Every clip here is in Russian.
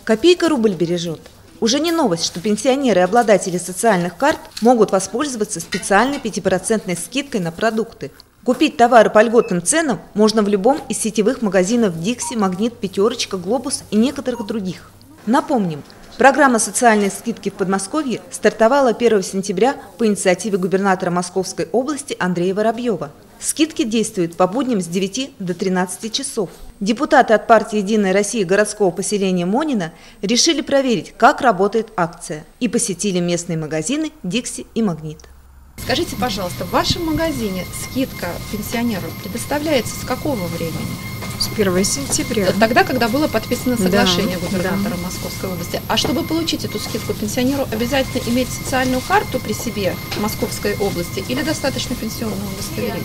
Копейка рубль бережет. Уже не новость, что пенсионеры и обладатели социальных карт могут воспользоваться специальной 5% скидкой на продукты. Купить товары по льготным ценам можно в любом из сетевых магазинов «Дикси», «Магнит», «Пятерочка», «Глобус» и некоторых других. Напомним, программа «Социальные скидки» в Подмосковье стартовала 1 сентября по инициативе губернатора Московской области Андрея Воробьева. Скидки действуют по будням с 9 до 13 часов. Депутаты от партии «Единая Россия» городского поселения Монина решили проверить, как работает акция, и посетили местные магазины «Дикси» и «Магнит». Скажите, пожалуйста, в вашем магазине скидка пенсионеру предоставляется с какого времени? С 1 сентября. Тогда, когда было подписано соглашение губернатора Московской области. А чтобы получить эту скидку, пенсионеру обязательно иметь социальную карту при себе в Московской области или достаточно пенсионного удостоверения?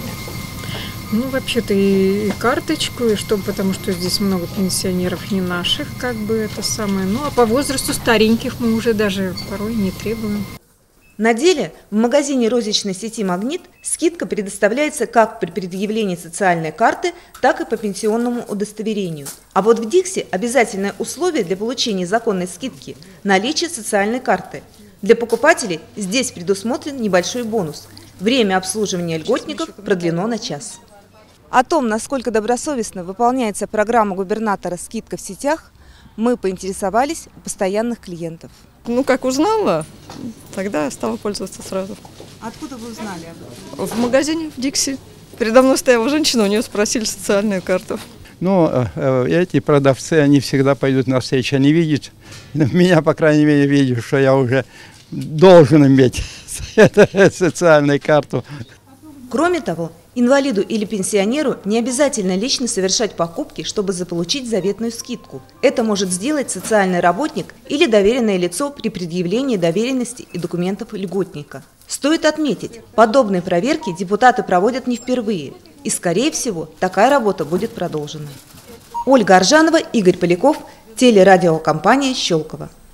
Ну, вообще-то и карточку, и что, потому что здесь много пенсионеров не наших, как бы это самое. Ну, а по возрасту стареньких мы уже даже порой не требуем. На деле в магазине розничной сети «Магнит» скидка предоставляется как при предъявлении социальной карты, так и по пенсионному удостоверению. А вот в «Дикси» обязательное условие для получения законной скидки – наличие социальной карты. Для покупателей здесь предусмотрен небольшой бонус. Время обслуживания льготников продлено на час. О том, насколько добросовестно выполняется программа губернатора «Скидка в сетях», мы поинтересовались у постоянных клиентов. Ну, как узнала, тогда стала пользоваться сразу. Откуда вы узнали об этом? В магазине, в «Дикси». Передо мной стояла женщина, у нее спросили социальную карту. Ну, эти продавцы, они всегда пойдут навстречу, они видят, меня, по крайней мере, видят, что я уже должен иметь социальную карту. Кроме того, инвалиду или пенсионеру не обязательно лично совершать покупки, чтобы заполучить заветную скидку. Это может сделать социальный работник или доверенное лицо при предъявлении доверенности и документов льготника. Стоит отметить, подобные проверки депутаты проводят не впервые, и, скорее всего, такая работа будет продолжена. Ольга Аржанова, Игорь Поляков, телерадиокомпания «Щелково».